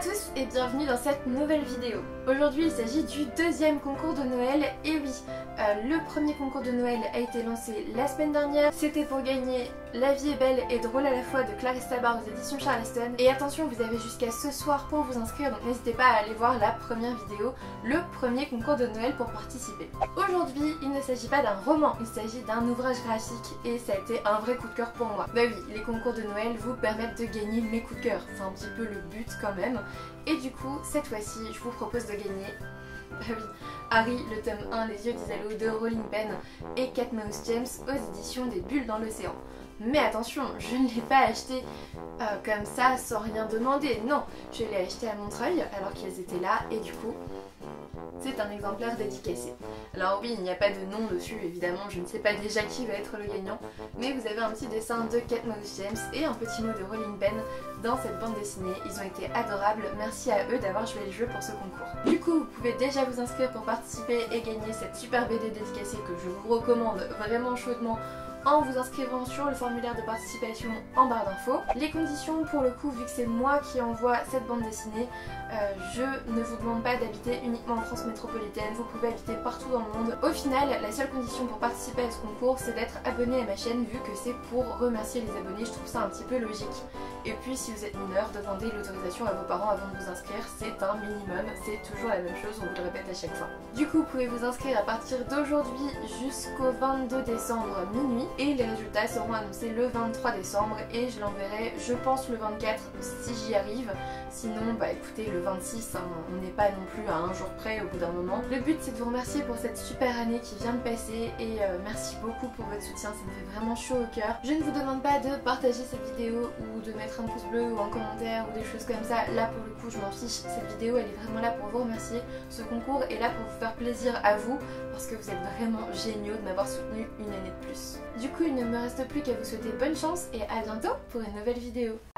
tous et bienvenue dans cette nouvelle vidéo. Aujourd'hui il s'agit du deuxième concours de Noël et oui, le premier concours de Noël a été lancé la semaine dernière. C'était pour gagner La vie est belle et drôle à la fois de Clarisse Tabar aux éditions Charleston. Et attention, vous avez jusqu'à ce soir pour vous inscrire, donc n'hésitez pas à aller voir la première vidéo, le premier concours de Noël pour participer. Aujourd'hui il ne s'agit pas d'un roman, il s'agit d'un ouvrage graphique et ça a été un vrai coup de cœur pour moi. Bah oui, les concours de Noël vous permettent de gagner mes coups de cœur, c'est un petit peu le but quand même. Et du coup, cette fois-ci, je vous propose de gagner, bah oui, Harry, le tome 1, Les yeux d'Isallo de Rolling Pen et Cat Mouse James aux éditions des Bulles dans l'océan. Mais attention, je ne l'ai pas acheté comme ça sans rien demander, non, je l'ai acheté à Montreuil alors qu'ils étaient là et du coup c'est un exemplaire dédicacé. Alors oui, il n'y a pas de nom dessus évidemment, je ne sais pas déjà qui va être le gagnant, mais vous avez un petit dessin de Cat Mouse James et un petit mot de Rolling Pen dans cette bande dessinée. Ils ont été adorables, merci à eux d'avoir joué le jeu pour ce concours. Du coup, vous pouvez déjà vous inscrire pour participer et gagner cette super BD dédicacée que je vous recommande vraiment chaudement en vous inscrivant sur le formulaire de participation en barre d'infos. Les conditions pour le coup, vu que c'est moi qui envoie cette bande dessinée, je ne vous demande pas d'habiter uniquement en France métropolitaine, vous pouvez habiter partout dans le monde. Au final, la seule condition pour participer à ce concours, c'est d'être abonné à ma chaîne, vu que c'est pour remercier les abonnés, je trouve ça un petit peu logique. Et puis si vous êtes mineur, demandez l'autorisation à vos parents avant de vous inscrire, c'est un minimum, c'est toujours la même chose, on vous le répète à chaque fois. Du coup, vous pouvez vous inscrire à partir d'aujourd'hui jusqu'au 22 décembre minuit, et les résultats seront annoncés le 23 décembre et je l'enverrai je pense le 24 si j'y arrive. Sinon bah écoutez, le 26 hein, on n'est pas non plus à un jour près au bout d'un moment. Le but c'est de vous remercier pour cette super année qui vient de passer et merci beaucoup pour votre soutien, ça me fait vraiment chaud au cœur. Je ne vous demande pas de partager cette vidéo ou de mettre un pouce bleu ou un commentaire ou des choses comme ça, là pour le coup je m'en fiche, cette vidéo elle est vraiment là pour vous remercier. Ce concours est là pour vous faire plaisir à vous parce que vous êtes vraiment géniaux de m'avoir soutenu une année de plus. Du coup il ne me reste plus qu'à vous souhaiter bonne chance et à bientôt pour une nouvelle vidéo.